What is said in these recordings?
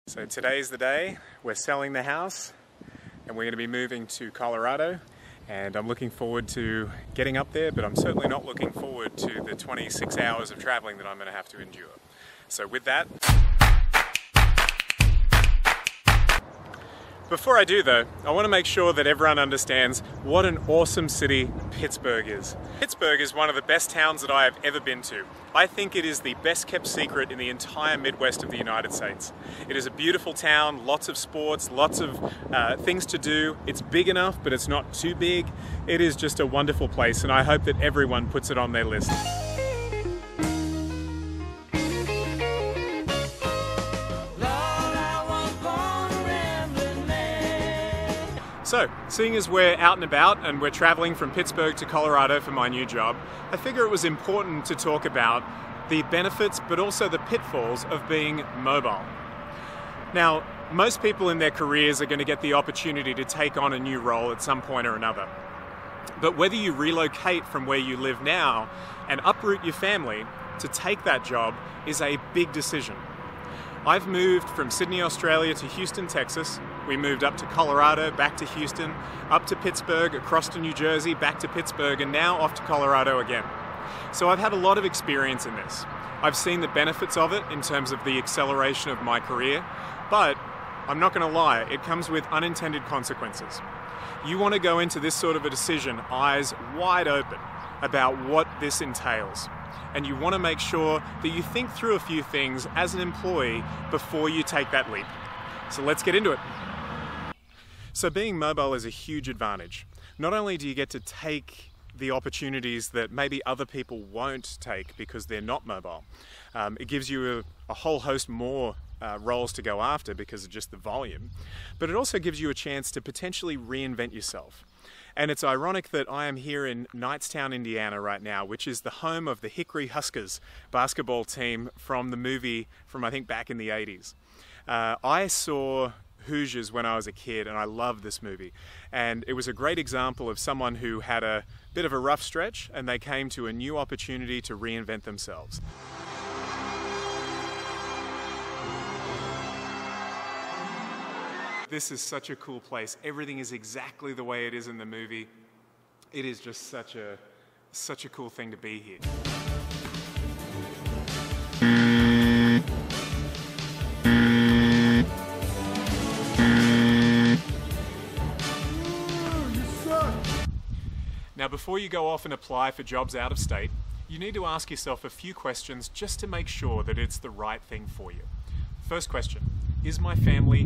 So today's the day. We're selling the house and we're going to be moving to Colorado, and I'm looking forward to getting up there, but I'm certainly not looking forward to the 26 hours of traveling that I'm going to have to endure. So with that, before I do though, I want to make sure that everyone understands what an awesome city Pittsburgh is. Pittsburgh is one of the best towns that I have ever been to. I think it is the best kept secret in the entire Midwest of the United States. It is a beautiful town, lots of sports, lots of things to do. It's big enough, but it's not too big. It is just a wonderful place, and I hope that everyone puts it on their list. So, seeing as we're out and about and we're traveling from Pittsburgh to Colorado for my new job, I figure it was important to talk about the benefits but also the pitfalls of being mobile. Now, most people in their careers are going to get the opportunity to take on a new role at some point or another. But whether you relocate from where you live now and uproot your family to take that job is a big decision. I've moved from Sydney, Australia to Houston, Texas. We moved up to Colorado, back to Houston, up to Pittsburgh, across to New Jersey, back to Pittsburgh, and now off to Colorado again. So I've had a lot of experience in this. I've seen the benefits of it in terms of the acceleration of my career, but I'm not going to lie, it comes with unintended consequences. You want to go into this sort of a decision eyes wide open about what this entails. And you want to make sure that you think through a few things as an employee before you take that leap. So let's get into it. So being mobile is a huge advantage. Not only do you get to take the opportunities that maybe other people won't take because they're not mobile, it gives you a whole host more roles to go after because of just the volume, but it also gives you a chance to potentially reinvent yourself. And it's ironic that I am here in Knightstown, Indiana right now, which is the home of the Hickory Huskers basketball team from the movie from I think back in the 80s. I saw Hoosiers when I was a kid and I loved this movie. And it was a great example of someone who had a bit of a rough stretch and they came to a new opportunity to reinvent themselves. This is such a cool place. Everything is exactly the way it is in the movie. It is just such a cool thing to be here. Now, before you go off and apply for jobs out of state, you need to ask yourself a few questions just to make sure that it's the right thing for you. First question. Is my family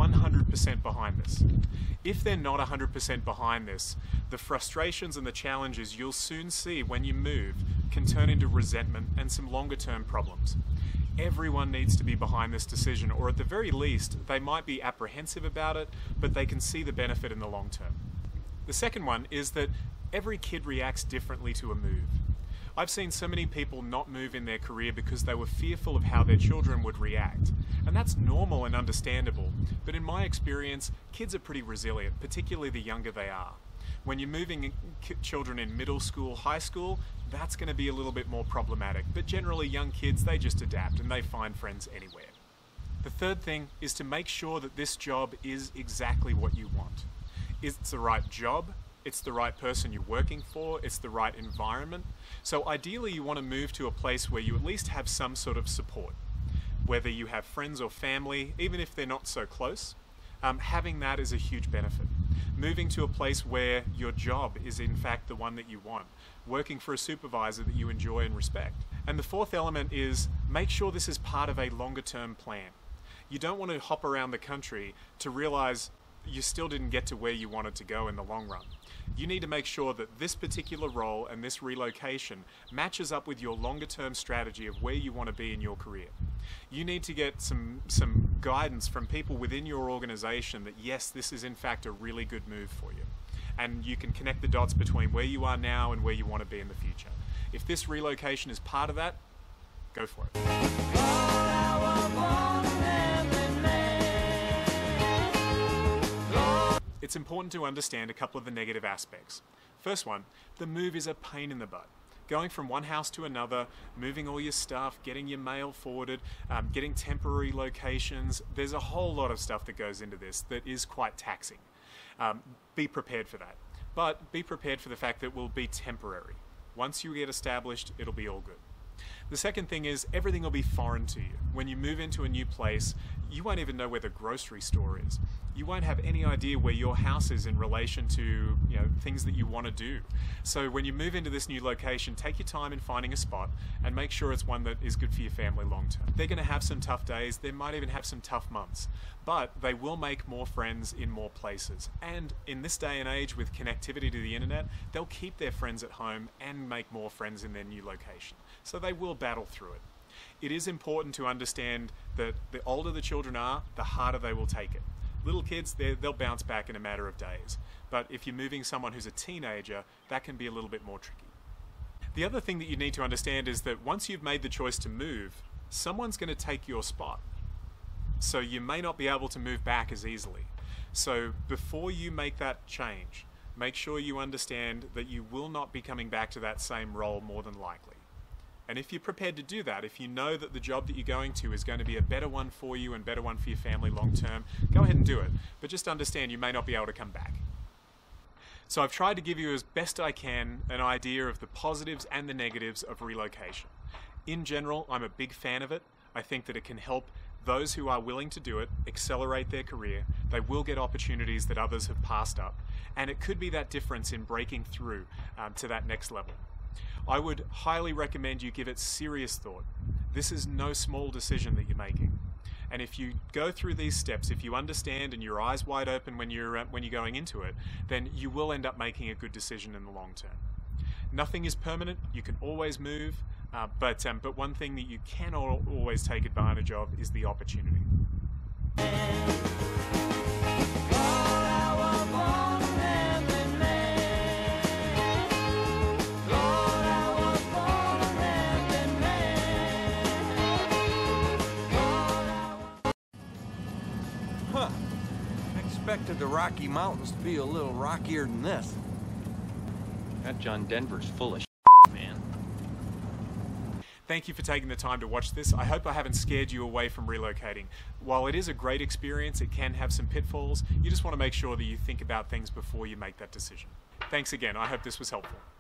100% behind this? If they're not 100% behind this, the frustrations and the challenges you'll soon see when you move can turn into resentment and some longer term problems. Everyone needs to be behind this decision, or at the very least, they might be apprehensive about it, but they can see the benefit in the long term. The second one is that every kid reacts differently to a move. I've seen so many people not move in their career because they were fearful of how their children would react. And that's normal and understandable, but in my experience, kids are pretty resilient, particularly the younger they are. When you're moving children in middle school, high school, that's going to be a little bit more problematic, but generally young kids, they just adapt and they find friends anywhere. The third thing is to make sure that this job is exactly what you want. It's the right job, it's the right person you're working for, it's the right environment. So ideally you want to move to a place where you at least have some sort of support. Whether you have friends or family, even if they're not so close, having that is a huge benefit. Moving to a place where your job is in fact the one that you want. Working for a supervisor that you enjoy and respect. And the fourth element is make sure this is part of a longer term plan. You don't want to hop around the country to realize you still didn't get to where you wanted to go in the long run. You need to make sure that this particular role and this relocation matches up with your longer term strategy of where you want to be in your career. You need to get some guidance from people within your organization that yes, this is in fact a really good move for you. And you can connect the dots between where you are now and where you want to be in the future. If this relocation is part of that, go for it. It's important to understand a couple of the negative aspects. First one, the move is a pain in the butt. Going from one house to another, moving all your stuff, getting your mail forwarded, getting temporary locations, there's a whole lot of stuff that goes into this that is quite taxing. Be prepared for that. But be prepared for the fact that it will be temporary. Once you get established, it'll be all good. The second thing is everything will be foreign to you. When you move into a new place, you won't even know where the grocery store is. You won't have any idea where your house is in relation to things that you want to do. So when you move into this new location, take your time in finding a spot and make sure it's one that is good for your family long term. They're going to have some tough days, they might even have some tough months, but they will make more friends in more places. And in this day and age with connectivity to the internet, they'll keep their friends at home and make more friends in their new location. So they will battle through it. It is important to understand that the older the children are, the harder they will take it. Little kids, they'll bounce back in a matter of days. But if you're moving someone who's a teenager, that can be a little bit more tricky. The other thing that you need to understand is that once you've made the choice to move, someone's going to take your spot. So you may not be able to move back as easily. So before you make that change, make sure you understand that you will not be coming back to that same role more than likely. And if you're prepared to do that, if you know that the job that you're going to is going to be a better one for you and better one for your family long term, go ahead and do it. But just understand you may not be able to come back. So I've tried to give you as best I can an idea of the positives and the negatives of relocation. In general, I'm a big fan of it. I think that it can help those who are willing to do it accelerate their career. They will get opportunities that others have passed up. And it could be that difference in breaking through to that next level. I would highly recommend you give it serious thought. This is no small decision that you're making. And if you go through these steps, if you understand and your eyes wide open when you're going into it, then you will end up making a good decision in the long term. Nothing is permanent. You can always move, but one thing that you cannot always take advantage of is the opportunity. I expected the Rocky Mountains to be a little rockier than this. That John Denver's full of man. Thank you for taking the time to watch this. I hope I haven't scared you away from relocating. While it is a great experience, it can have some pitfalls. You just want to make sure that you think about things before you make that decision. Thanks again. I hope this was helpful.